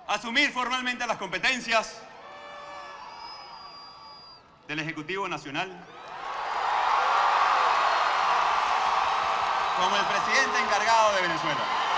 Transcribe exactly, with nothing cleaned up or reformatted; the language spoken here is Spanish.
asumir formalmente las competencias del Ejecutivo Nacional como el presidente encargado de Venezuela.